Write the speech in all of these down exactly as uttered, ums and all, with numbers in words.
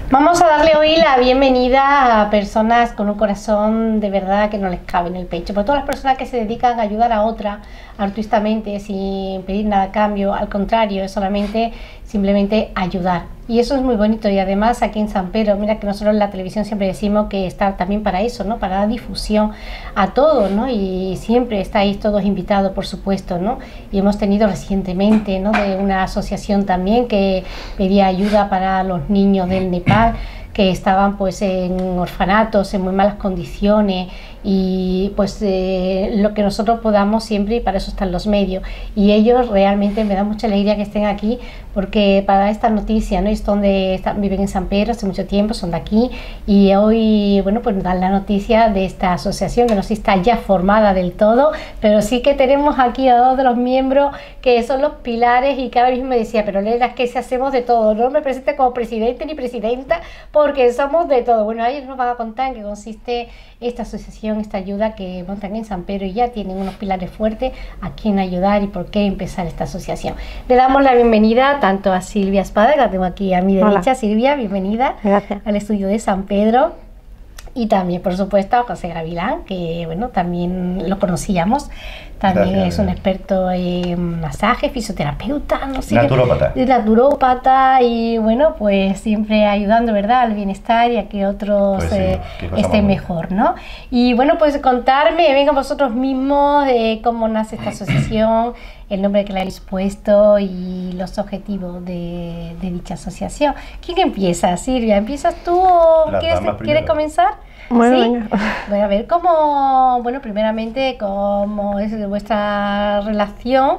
Vamos a darle hoy la bienvenida a personas con un corazón de verdad que no les cabe en el pecho. Por todas las personas que se dedican a ayudar a otra altruistamente, sin pedir nada a cambio, al contrario, es solamente simplemente ayudar. Y eso es muy bonito. Y además aquí en San Pedro, mira que nosotros en la televisión siempre decimos que está también para eso, ¿no? Para dar difusión a todos, ¿no? Y siempre estáis todos invitados, por supuesto, ¿no? Y hemos tenido recientemente, ¿no? De una asociación también que pedía ayuda para los niños del Nepal, que estaban pues en orfanatos, en muy malas condiciones, y pues eh, lo que nosotros podamos siempre, y para eso están los medios, y ellos realmente me da mucha alegría que estén aquí, porque para esta noticia, ¿no? Es donde están, viven en San Pedro hace mucho tiempo, son de aquí, y hoy, bueno, pues dan la noticia de esta asociación, que no sé si está ya formada del todo, pero sí que tenemos aquí a dos de los miembros que son los pilares, y que ahora mismo me decía, pero Leda, es que si hacemos de todo, no me presente como presidente ni presidenta, porque somos de todo. Bueno, ellos nos van a contar en qué consiste esta asociación, esta ayuda que montan en San Pedro, y ya tienen unos pilares fuertes a quién ayudar y por qué empezar esta asociación. Le damos la bienvenida tanto a Silvia Espada, que la tengo aquí a mi derecha. Hola. Silvia, bienvenida. Gracias. Al estudio de San Pedro. Y también, por supuesto, a José Gavilán, que bueno, también lo conocíamos. También Gracias. Es un experto en masaje, fisioterapeuta, no sé. Naturópata. Qué, naturópata, y bueno, pues siempre ayudando, ¿verdad?, al bienestar y a que otros pues sí, eh, estén mejor, ¿no? Y bueno, pues contarme, vengan vosotros mismos, de cómo nace esta asociación, el nombre que le habéis puesto y los objetivos de, de dicha asociación. ¿Quién empieza? Silvia, ¿empiezas tú o quieres, quieres comenzar? Bueno, ¿Sí? venga. Bueno, a ver cómo, bueno, primeramente, cómo es vuestra relación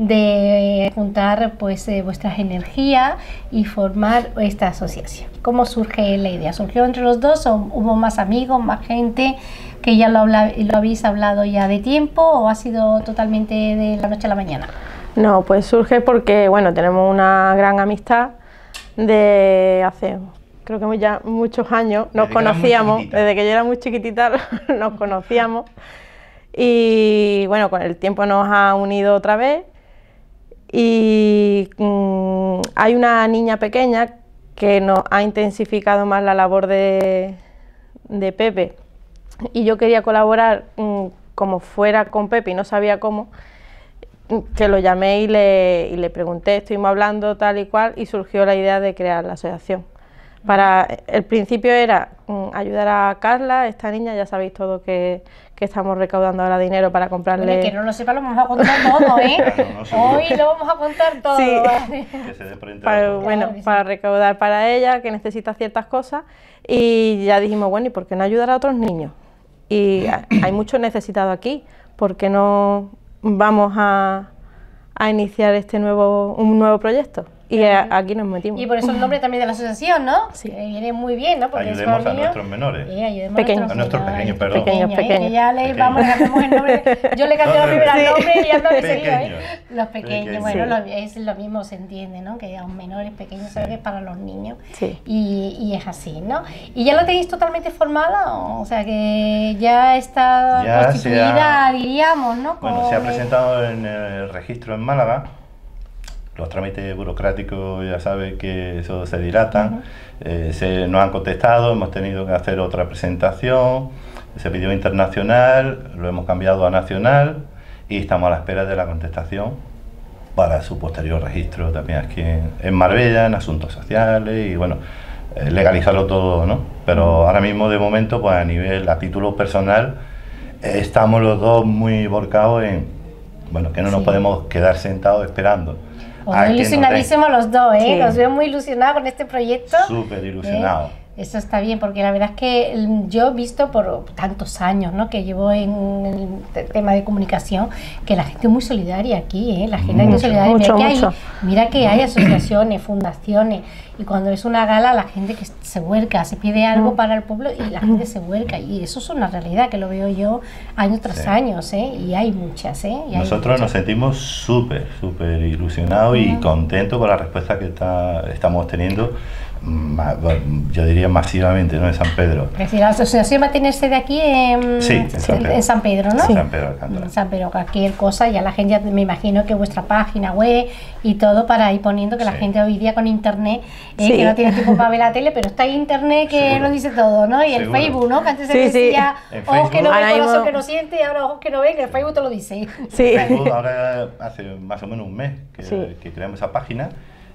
de juntar pues eh, vuestras energías y formar esta asociación. ¿Cómo surge la idea? ¿Surgió entre los dos o hubo más amigos, más gente que ya lo, habla, lo habéis hablado ya de tiempo, o ha sido totalmente de la noche a la mañana? No, pues surge porque, bueno, tenemos una gran amistad de hace, creo que ya muchos años, nos desde conocíamos, que desde que yo era muy chiquitita nos conocíamos, y bueno, con el tiempo nos ha unido otra vez, y mmm, hay una niña pequeña que nos ha intensificado más la labor de, de Pepe, y yo quería colaborar mmm, como fuera con Pepe y no sabía cómo, que lo llamé y le, y le pregunté, estuvimos hablando tal y cual, y surgió la idea de crear la asociación. Para el principio era um, ayudar a Carla, esta niña, ya sabéis todo que, que estamos recaudando ahora dinero para comprarle... Bueno, que no lo sepa, lo vamos a contar todo, ¿eh? Claro, no Hoy lo vamos a contar todo. Sí. Vale. Que se dé para, bueno, claro, para recaudar para ella, que necesita ciertas cosas, y ya dijimos, bueno, ¿y por qué no ayudar a otros niños? Y hay muchos necesitados aquí, ¿por qué no vamos a, a iniciar este nuevo, un nuevo proyecto? Y a, aquí nos metimos. Y por eso el nombre también de la asociación, ¿no? Sí. Que viene muy bien, ¿no? Porque ayudemos a nuestros menores. Sí, ayudemos pequeños. A nuestros pequeños, perdón. Pequeños, pequeños. ¿eh? Que ya le vamos, le cambiamos el nombre. Yo le cambié primero el nombre y ya no le seguido, ¿eh? Los pequeños, pequeños. Bueno, sí. lo, es lo mismo, se entiende, ¿no? Que a los menores pequeños, sí. ¿sabes? Para los niños. Sí. Y, y es así, ¿no? ¿Y ya lo tenéis totalmente formada? O sea, que ya está ya constituida, ha, diríamos, ¿no? Bueno, se ha presentado en el registro en Málaga. Los trámites burocráticos ya sabe que eso se dilatan, uh-huh. eh, se nos han contestado, hemos tenido que hacer otra presentación, se pidió internacional, lo hemos cambiado a nacional y estamos a la espera de la contestación para su posterior registro también aquí en, en Marbella, en asuntos sociales y bueno, eh, legalizarlo todo, ¿no? Pero ahora mismo de momento, pues a nivel, a título personal, eh, estamos los dos muy volcados en, bueno, que no nos sí. podemos quedar sentados esperando. Muy ilusionadísimos los dos, ¿eh? Sí. Los veo muy ilusionados con este proyecto. Súper ilusionados. ¿Eh? Eso está bien, porque la verdad es que yo he visto por tantos años, ¿no? que llevo en el tema de comunicación, que la gente es muy solidaria aquí, ¿eh? La gente es muy solidaria. Mucho, mira, mucho. Que hay, mira que hay asociaciones, fundaciones, y cuando es una gala la gente que se vuelca, se pide algo para el pueblo y la gente se vuelca, y eso es una realidad que lo veo yo año tras sí. año, ¿eh? Y hay muchas, ¿eh? Y hay Nosotros muchas. Nos sentimos súper, súper ilusionados uh-huh. y contentos con la respuesta que está, estamos teniendo, Ma, yo diría masivamente, ¿no? En San Pedro. Es decir, la asociación va a tener sede aquí en, sí, en, San, Pedro. en San Pedro, ¿no? Sí. San Pedro Alcántara. En San Pedro, cualquier cosa, ya la gente, ya me imagino que vuestra página web y todo para ir poniendo que sí. La gente hoy día con internet, eh, sí. Que no tiene tiempo para ver la tele, pero está ahí internet que Seguro. Nos dice todo, ¿no? Y el Seguro. Facebook, ¿no? Que antes se sí, decía, sí. Ojos que no ven, corazón que no siente, y ahora ojos que no ven, que el Facebook te lo dice. Sí. Facebook ahora hace más o menos un mes que, sí. que creamos esa página.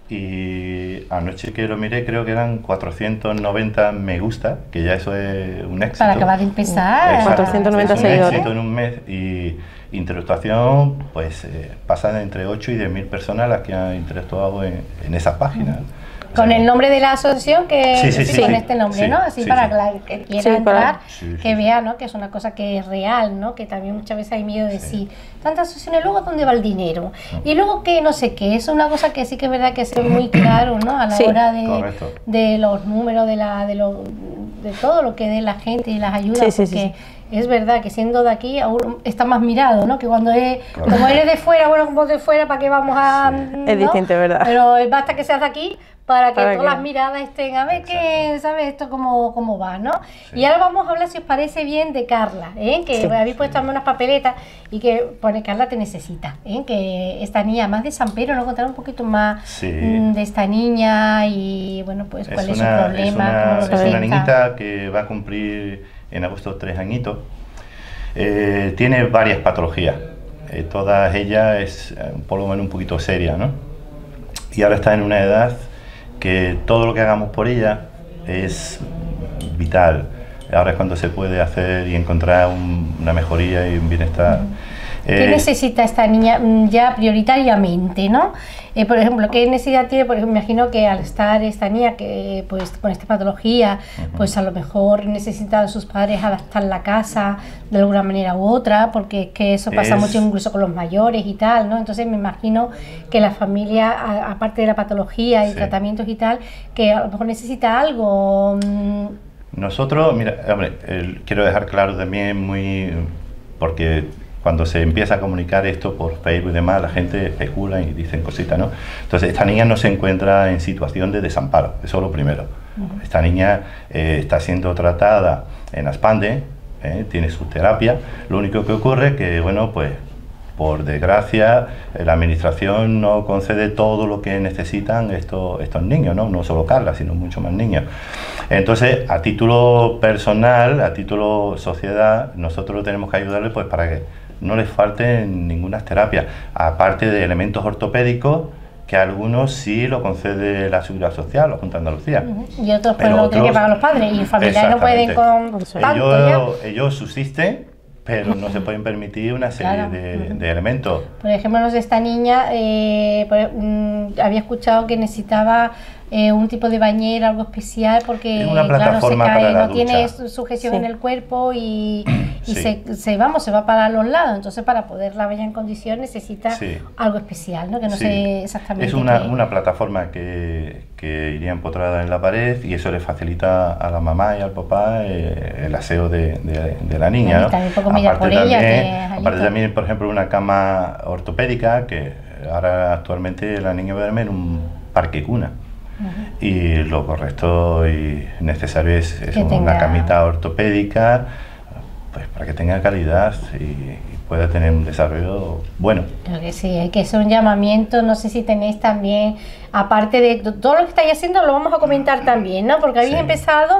Y anoche que lo miré creo que eran cuatrocientos noventa me gusta, que ya eso es un éxito. Para acabar de empezar. cuatrocientos noventa es un seguidores. éxito en un mes. Y interactuación, pues eh, pasan entre ocho y diez mil personas las que han interactuado en, en esa página. Con el nombre de la asociación, que sí, sí, sí, con sí, este nombre, sí, ¿no? Así sí, para sí. que la que quiera sí, entrar, para... sí, sí, que vea, ¿no? Que es una cosa que es real, ¿no? Que también muchas veces hay miedo de sí. decir, tantas asociaciones, luego ¿dónde va el dinero? Y luego que no sé qué, es una cosa que sí que es verdad que es muy claro, ¿no? A la sí, hora de, de los números, de la de, lo, de todo lo que dé la gente y las ayudas, sí, sí, porque... Sí, sí. Es verdad que siendo de aquí aún está más mirado, ¿no? Que cuando es, claro. Como eres de fuera, bueno, como de fuera, ¿para qué vamos a...? Sí. ¿no? Es distinto, ¿verdad? Pero basta que seas de aquí para que para todas que... las miradas estén, a ver qué, ¿sabes? Esto cómo, cómo va, ¿no? Sí. Y ahora vamos a hablar, si os parece bien, de Carla, ¿eh? Que sí. Habéis puesto también unas papeletas y que pone Carla te necesita, ¿eh? Que esta niña, más de San Pedro, ¿no? Contar un poquito más sí. de esta niña y, bueno, pues cuál es, una, su problema. Es una, es una niñita que va a cumplir en agosto tres añitos. Eh, tiene varias patologías, eh, todas ellas es eh, por lo menos un poquito seria, ¿no? Y ahora está en una edad que todo lo que hagamos por ella es vital. Ahora es cuando se puede hacer y encontrar un, una mejoría y un bienestar. ¿Qué eh, necesita esta niña ya prioritariamente, no? Eh, por ejemplo, ¿qué necesidad tiene? Por ejemplo, me imagino que al estar esta niña que pues con esta patología, uh-huh. Pues a lo mejor necesitan sus padres adaptar la casa de alguna manera u otra, porque es que eso pasa es... mucho incluso con los mayores y tal, ¿no? Entonces me imagino que la familia, a, aparte de la patología y sí. Tratamientos y tal, que a lo mejor necesita algo. Mmm... Nosotros, mira, hombre, el, quiero dejar claro también muy, porque cuando se empieza a comunicar esto por Facebook y demás, la gente especula y dicen cositas, ¿no? Entonces, esta niña no se encuentra en situación de desamparo, eso es lo primero. Uh-huh. Esta niña eh, está siendo tratada en Aspande, eh, tiene su terapia, lo único que ocurre es que, bueno, pues, por desgracia, la administración no concede todo lo que necesitan estos, estos niños, ¿no? No solo Carla, sino muchos más niños. Entonces, a título personal, a título sociedad, nosotros tenemos que ayudarles pues, para que no les falten ninguna terapia, aparte de elementos ortopédicos, que algunos sí lo concede la Seguridad Social, la Junta de Andalucía. Uh-huh. Y otros pues lo tienen que pagar los padres, y familiares no pueden con tanto ellos, ya. Ellos subsisten, pero no se pueden permitir una serie claro. de, uh-huh. de elementos. Por ejemplo, no sé, esta niña eh, por, mm, había escuchado que necesitaba eh, un tipo de bañera, algo especial, porque una claro, se cae, no ducha. tiene sujeción sí. en el cuerpo y, y sí. se, se, vamos, se va para los lados. Entonces, para poderla ver en condición necesita sí. algo especial, ¿no? Que no sí. sé exactamente. Es una, qué... una plataforma que, que iría empotrada en la pared y eso le facilita a la mamá y al papá eh, el aseo de, de, de la niña, ¿no? También un poco mirar por ella, que aparte también, por ejemplo, una cama ortopédica que ahora actualmente la niña duerme en un parque cuna. Uh-huh. Y lo correcto y necesario es, es una tenga... camita ortopédica pues para que tenga calidad y, y pueda tener un desarrollo bueno. Creo que sí, hay que hacer un llamamiento, no sé si tenéis también, aparte de todo lo que estáis haciendo, lo vamos a comentar también, ¿no? Porque habéis sí. empezado,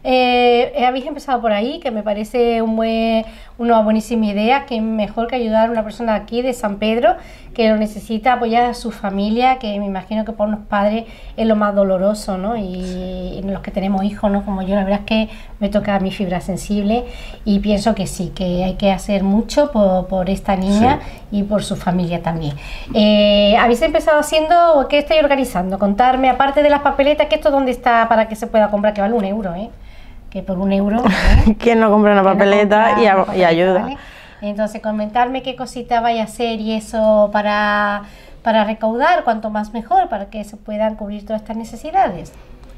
eh, habéis empezado por ahí, que me parece un buen, una buenísima idea, que mejor que ayudar a una persona aquí de San Pedro, que lo necesita, apoyar a su familia, que me imagino que por los padres es lo más doloroso, ¿no? Y, sí. y los que tenemos hijos, ¿no? Como yo, la verdad es que me toca mi fibra sensible y pienso que sí, que hay que hacer mucho por, por esta niña sí. y por su familia también. Eh, ¿Habéis empezado haciendo, qué estáis organizando? Contarme, aparte de las papeletas, que esto dónde está para que se pueda comprar, que vale un euro, ¿eh? Que por un euro... ¿eh? ¿Quién no compra una papeleta, no compra y, a, una papeleta y ayuda? ¿Vale? Entonces, comentarme qué cosita vaya a hacer y eso para, para recaudar, cuanto más mejor, para que se puedan cubrir todas estas necesidades.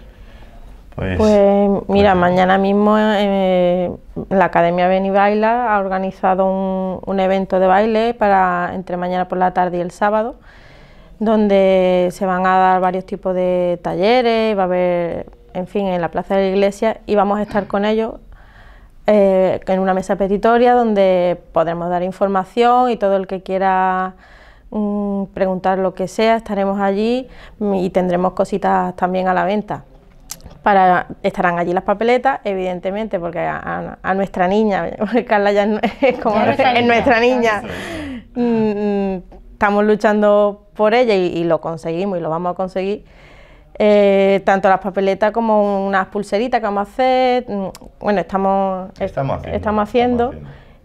Pues, pues mira, pues, mañana mismo eh, la Academia Ven y Baila ha organizado un, un evento de baile para entre mañana por la tarde y el sábado. donde se van a dar varios tipos de talleres, va a haber, en fin, en la plaza de la iglesia, y vamos a estar con ellos eh, en una mesa petitoria donde podremos dar información y todo el que quiera mmm, preguntar lo que sea, estaremos allí y tendremos cositas también a la venta. Para, estarán allí las papeletas, evidentemente, porque a, a, a nuestra niña, porque Carla ya es como ya es nuestra niña, mmm, estamos luchando por ella y, y lo conseguimos y lo vamos a conseguir. Eh, tanto las papeletas como unas pulseritas que vamos a hacer, bueno, estamos, estamos haciendo, estamos haciendo, estamos haciendo.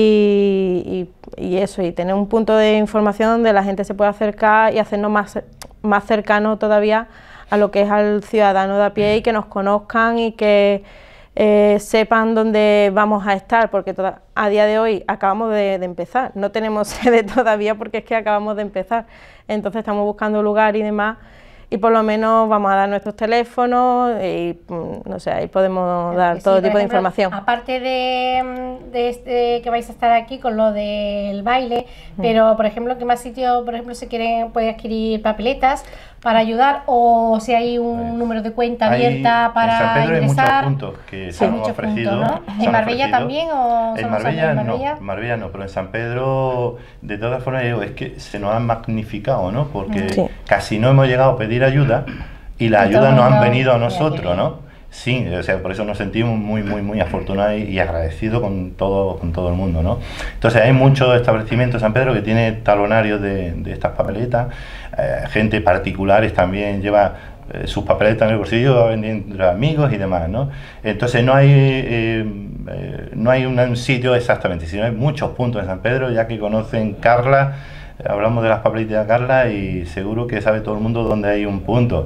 Y, y, y eso, y tener un punto de información donde la gente se pueda acercar y hacernos más, más cercano todavía a lo que es al ciudadano de a pie y que nos conozcan y que eh, sepan dónde vamos a estar, porque toda, a día de hoy acabamos de, de empezar, no tenemos sede todavía porque es que acabamos de empezar, entonces estamos buscando lugar y demás, y por lo menos vamos a dar nuestros teléfonos y no sé, ahí podemos dar sí, todo tipo ejemplo, de información. Aparte de, de este, que vais a estar aquí con lo del baile, mm. pero por ejemplo, ¿qué más sitio, por ejemplo, se quieren puede adquirir papeletas para ayudar, o si hay un pues, número de cuenta abierta hay, para en San Pedro ingresar? Hay muchos puntos que sí, se han ofrecido. Puntos, ¿no? ¿En Marbella ofrecido. también? O en Marbella, Marbella? No, Marbella no, pero en San Pedro, de todas formas, es que se nos han magnificado, ¿no? Porque sí. casi no hemos llegado a pedir ayuda y las ayudas nos han venido a nosotros, ¿no? Sí, o sea, por eso nos sentimos muy, muy, muy afortunados y, y agradecidos con todo, con todo el mundo, ¿no? Entonces hay muchos establecimientos en San Pedro que tiene talonarios de, de estas papeletas, eh, gente particulares también lleva eh, sus papeletas en el bolsillo vendiendo a amigos y demás, ¿no? Entonces no hay, eh, eh, no hay un, un sitio exactamente, sino hay muchos puntos en San Pedro, ya que conocen Carla. Hablamos de las papeletas de Carla y seguro que sabe todo el mundo dónde hay un punto,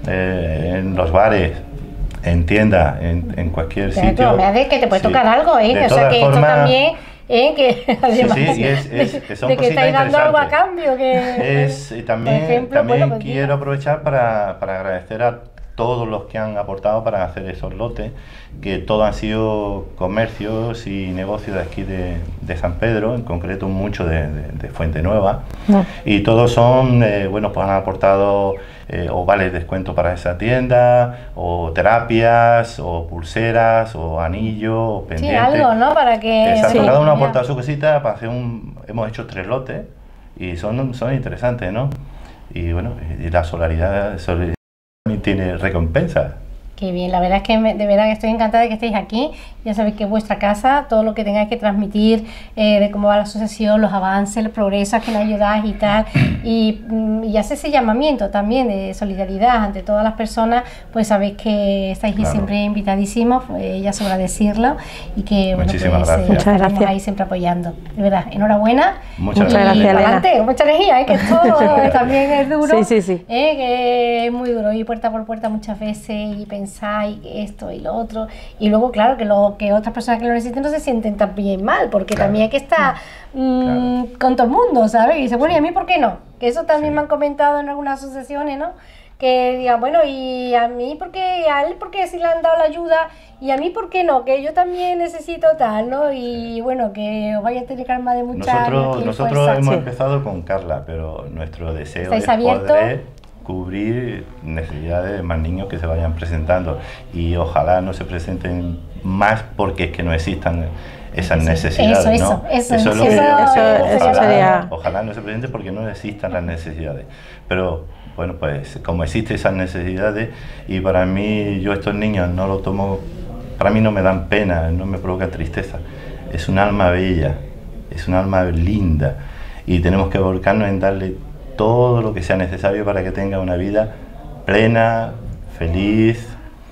eh, en los bares, en tiendas, en, en cualquier pero sitio. Tú, me haces que te puede sí. tocar algo, ¿eh? De o sea que forma, esto también, ¿eh? Que además sí, sí, es, es, que son de que estáis dando algo a cambio. Que, es, y también ejemplo, también bueno, pues quiero aprovechar para, para agradecer a todos los que han aportado para hacer esos lotes, que todos han sido comercios y negocios de aquí de, de San Pedro, en concreto mucho de, de, de Fuente Nueva, no. y todos son, eh, bueno, pues han aportado eh, o vales de descuento para esa tienda, o terapias, o pulseras, o anillos, o pendientes. Sí, algo, ¿no? Para que... Exacto, sí, cada uno ha aportado su cosita para hacer un... Hemos hecho tres lotes y son, son interesantes, ¿no? Y bueno, y la solidaridad... solidaridad tiene recompensa. Qué bien, la verdad es que me, de verdad que estoy encantada de que estéis aquí. Ya sabéis que es vuestra casa, todo lo que tengáis que transmitir eh, de cómo va la asociación, los avances, los progresos que nos ayudáis y tal. Y, y hace ese llamamiento también de solidaridad ante todas las personas, pues sabéis que estáis claro. siempre invitadísimos, pues ya sobra decirlo. Y que bueno, pues, gracias. Eh, Muchas gracias. ahí siempre apoyando. De verdad, enhorabuena. Muchas y, gracias, adelante, mucha energía, ¿eh? Que esto también es duro. Sí, sí, sí. ¿eh? Que es muy duro ir puerta por puerta muchas veces y pensar y esto y lo otro. Y luego, claro, que lo que otras personas que lo necesiten no se sienten también mal, porque claro. también hay que estar mmm, claro. con todo el mundo, ¿sabes? Y dice, bueno, ¿y a mí por qué no? Que eso también sí. me han comentado en algunas asociaciones, ¿no? Que digan, bueno, ¿y a mí por qué? ¿A él por qué si le han dado la ayuda? ¿Y a mí por qué no? Que yo también necesito tal, ¿no? Y bueno, que os vaya a tener calma de mucha... Nosotros, nosotros hemos sí. empezado con Carla, pero nuestro deseo es abierto? poder cubrir necesidades de más niños que se vayan presentando, y ojalá no se presenten más porque es que no existan esas necesidades, eso, ¿no? Eso, eso, eso, es lo que, eso, ojalá, eso sería... ojalá no se presenten porque no existan las necesidades, pero bueno, pues como existen esas necesidades, y para mí, yo estos niños no lo tomo, para mí no me dan pena, no me provoca tristeza, es un alma bella, es un alma linda, y tenemos que volcarnos en darle todo lo que sea necesario para que tenga una vida plena, feliz,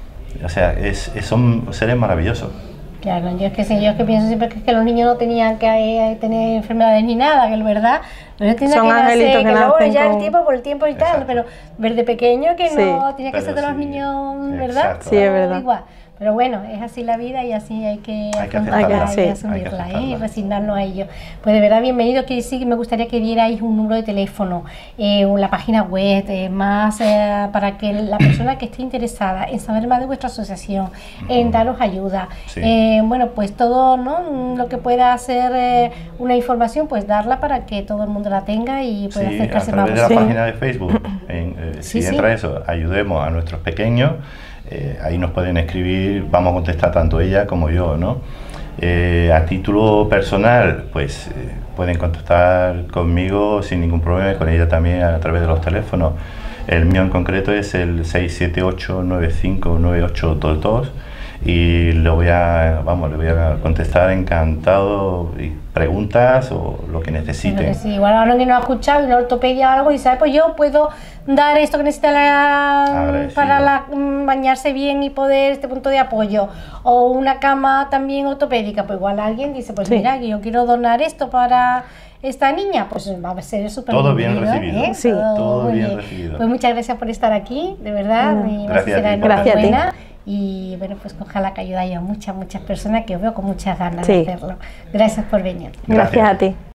o sea, es, es, son seres maravillosos. Claro, yo es que sí, yo es que pienso siempre que, es que los niños no tenían que eh, tener enfermedades ni nada, que es verdad, pero tiene son que nacer, nacer, que, que luego ya con... el tiempo por el tiempo y Exacto. tal, pero desde pequeño que sí. no tiene que pero ser de los sí. niños, ¿verdad? Exacto. Sí, es verdad. Igual. Pero bueno, es así la vida y así hay que, Hay que afrontarla aceptarla, y sí, asumirla, hay que ¿eh? aceptarla. Y resignarnos a ello. Pues de verdad, bienvenido, que sí que me gustaría que dierais un número de teléfono, eh, o la página web, eh, más eh, para que la persona que esté interesada en saber más de vuestra asociación, en daros ayuda, Sí. eh, bueno, pues todo, ¿no?, lo que pueda ser eh, una información, pues darla para que todo el mundo la tenga y pueda Sí, a acercarse más a través de la vosotros. página de Facebook, en, eh, Sí, si sí. entra eso, ayudemos a nuestros pequeños, eh, ahí nos pueden escribir, vamos a contestar tanto ella como yo, ¿no? Eh, a título personal, pues eh, pueden contactar conmigo sin ningún problema, y con ella también a través de los teléfonos. El mío en concreto es el seis siete ocho nueve cinco nueve ocho dos dos y le voy a, vamos, le voy a contestar encantado, y preguntas o lo que necesiten. Pero sí, igual ahora que no ha escuchado una ortopedia o algo y dice, pues yo puedo dar esto que necesita la, Agradecido. para la, mm, bañarse bien y poder este punto de apoyo, o una cama también ortopédica, pues igual alguien dice, pues Sí. mira, que yo quiero donar esto para esta niña, pues va a ser súper Todo bien bienvenido, recibido. ¿eh? Sí. Todo muy bien recibido. Pues muchas gracias por estar aquí, de verdad, Mm. y Gracias a ti. Gracias a ti. enhorabuena. Y bueno, pues ojalá que ayudáis a muchas, muchas personas que os veo con muchas ganas Sí. de hacerlo. Gracias por venir. Gracias Gracias. a ti.